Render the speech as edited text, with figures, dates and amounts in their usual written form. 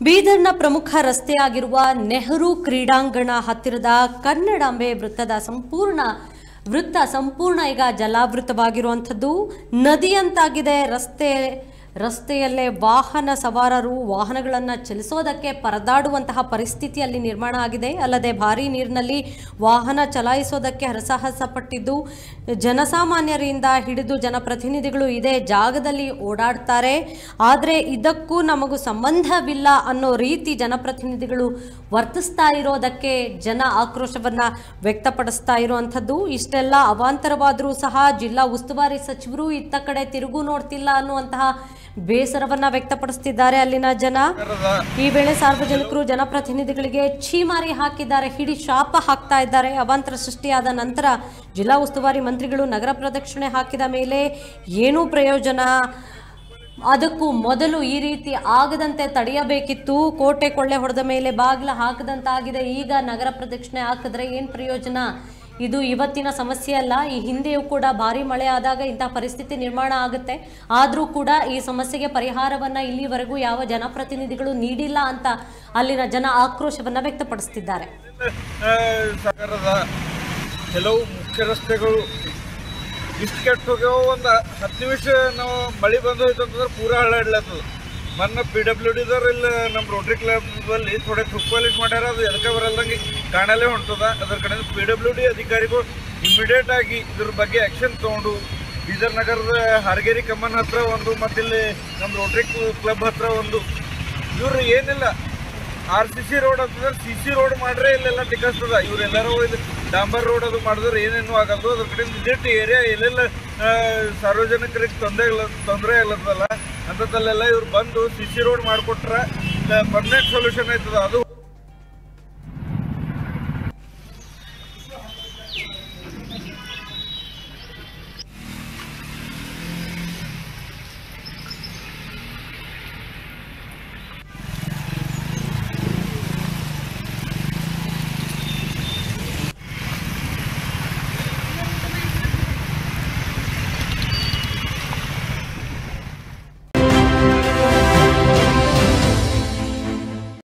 ಬೀದರ್ನ ಪ್ರಮುಖ ರಸ್ತೆಯಾಗಿರುವ ನೆಹರು ಕ್ರೀಡಾಂಗಣ ಹತ್ತಿರದ ಕನ್ನಡಾಂಬೆ ವೃತ್ತ ಸಂಪೂರ್ಣ ಈಗ ಜಲಾವೃತವಾಗಿರುವಂಥದ್ದು ನದಿಯಂತಾಗಿದೆ. ರಸ್ತೆಯಲ್ಲೇ ವಾಹನ ಸವಾರರು ವಾಹನಗಳನ್ನು ಚಲಿಸೋದಕ್ಕೆ ಪರದಾಡುವಂತಹ ಪರಿಸ್ಥಿತಿ ಅಲ್ಲಿ ನಿರ್ಮಾಣ ಆಗಿದೆ. ಅಲ್ಲದೆ ಭಾರೀ ನೀರಿನಲ್ಲಿ ವಾಹನ ಚಲಾಯಿಸೋದಕ್ಕೆ ಹರಸಾಹಸ ಪಟ್ಟಿದ್ದು ಜನಸಾಮಾನ್ಯರಿಂದ ಹಿಡಿದು ಜನಪ್ರತಿನಿಧಿಗಳು ಇದೇ ಜಾಗದಲ್ಲಿ ಓಡಾಡ್ತಾರೆ. ಆದರೆ ಇದಕ್ಕೂ ನಮಗೂ ಸಂಬಂಧವಿಲ್ಲ ಅನ್ನೋ ರೀತಿ ಜನಪ್ರತಿನಿಧಿಗಳು ವರ್ತಿಸ್ತಾ ಇರೋದಕ್ಕೆ ಜನ ಆಕ್ರೋಶವನ್ನು ವ್ಯಕ್ತಪಡಿಸ್ತಾ ಇರುವಂಥದ್ದು. ಇಷ್ಟೆಲ್ಲ ಅವಾಂತರವಾದರೂ ಸಹ ಜಿಲ್ಲಾ ಉಸ್ತುವಾರಿ ಸಚಿವರು ಇತ್ತ ಕಡೆ ತಿರುಗು ನೋಡ್ತಿಲ್ಲ ಅನ್ನುವಂತಹ ಬೇಸರವನ್ನ ವ್ಯಕ್ತಪಡಿಸುತ್ತಿದ್ದಾರೆ ಅಲ್ಲಿನ ಜನ. ಈ ವೇಳೆ ಸಾರ್ವಜನಿಕರು ಜನಪ್ರತಿನಿಧಿಗಳಿಗೆ ಛೀಮಾರಿ ಹಾಕಿದ್ದಾರೆ, ಹಿಡಿ ಶಾಪ ಹಾಕ್ತಾ ಇದ್ದಾರೆ. ಅವಾಂತರ ಸೃಷ್ಟಿಯಾದ ನಂತರ ಜಿಲ್ಲಾ ಉಸ್ತುವಾರಿ ಮಂತ್ರಿಗಳು ನಗರ ಪ್ರದಕ್ಷಿಣೆ ಹಾಕಿದ ಮೇಲೆ ಏನೂ ಪ್ರಯೋಜನ, ಅದಕ್ಕೂ ಮೊದಲು ಈ ರೀತಿ ಆಗದಂತೆ ತಡೆಯಬೇಕಿತ್ತು. ಕೋಟೆ ಕೊಳ್ಳೆ ಹೊಡೆದ ಮೇಲೆ ಬಾಗಿಲ ಹಾಕದಂತಾಗಿದೆ, ಈಗ ನಗರ ಪ್ರದಕ್ಷಿಣೆ ಹಾಕಿದ್ರೆ ಏನು ಪ್ರಯೋಜನ? ಇದು ಇವತ್ತಿನ ಸಮಸ್ಯೆ ಅಲ್ಲ, ಈ ಹಿಂದೆಯೂ ಕೂಡ ಭಾರಿ ಮಳೆ ಆದಾಗ ಇಂತಹ ಪರಿಸ್ಥಿತಿ ನಿರ್ಮಾಣ ಆಗುತ್ತೆ. ಆದರೂ ಕೂಡ ಈ ಸಮಸ್ಯೆಗೆ ಪರಿಹಾರವನ್ನು ಇಲ್ಲಿವರೆಗೂ ಯಾವ ಜನಪ್ರತಿನಿಧಿಗಳು ನೀಡಿಲ್ಲ ಅಂತ ಅಲ್ಲಿನ ಜನ ಆಕ್ರೋಶವನ್ನು ವ್ಯಕ್ತಪಡಿಸುತ್ತಿದ್ದಾರೆ. ಕೆಲವು ಮುಖ್ಯ ರಸ್ತೆಗಳು ಇಷ್ಟು ಕೆಟ್ಟು ಹೋಗ್ಯಾವ, ಒಂದು 10 ನಿಮಿಷ ನಾವು ಮಳೆ ಬಂದು ಹೋಯ್ತು ಅಂತಂದ್ರೆ ಪೂರಾ ಹಳ್ಳಾಡ್ಲತ್ತದ. ಮೊನ್ನೆ PWD ಇಲ್ಲಿ ನಮ್ಮ ರೋಟ್ರಿ ಕ್ಲಬಲ್ಲಿ ಥೋಡೆ ಪಾಲಿಶ್ ಮಾಡ್ಯಾರ, ಅದು ಎದಕ್ಕೆ ಬರಲ್ದಂಗೆ ಕಾಣಲೇ ಹೊಂಟದ. ಅದರ ಕಡೆ PWD ಅಧಿಕಾರಿಗಳು ಇಮಿಡಿಯೇಟ್ ಆಗಿ ಇದ್ರ ಬಗ್ಗೆ ಆ್ಯಕ್ಷನ್ ತೊಗೊಂಡು ಬೀದರ್ ನಗರದ ಹಾರಗೇರಿ ಕಮ್ಮನ್ ಹತ್ರ ಒಂದು ಮತ್ತು ಇಲ್ಲಿ ನಮ್ಮ ರೋಟ್ರಿ ಕ್ಲಬ್ ಹತ್ರ ಒಂದು, ಇವ್ರು ಏನಿಲ್ಲ RCC ರೋಡ್ ಅಂತಂದ್ರೆ CC ರೋಡ್ ಮಾಡ್ರೆ ಇಲ್ಲೆಲ್ಲ ಟಿಕಸ್ತದ. ಇವರೆಲ್ಲರೂ ಇದು ಡಾಂಬರ್ ರೋಡ್ ಅದು ಮಾಡಿದ್ರೆ ಏನೇನು ಆಗಲ್ಲ. ಅದ್ರ ಕಡೆ ವಿಸಿಟ್ ಏರಿಯಾ ಎಲ್ಲೆಲ್ಲ ಸಾರ್ವಜನಿಕರಿಗೆ ತೊಂದರೆ ಆಗ್ಲತ್ತದಲ್ಲ ಅಂಥದ್ದಲ್ಲೆಲ್ಲ ಇವ್ರು ಬಂದು CC ರೋಡ್ ಮಾಡಿಕೊಟ್ರೆ ಪರ್ಮನೆಂಟ್ ಸೊಲ್ಯೂಷನ್ ಆಯ್ತದ. ಅದು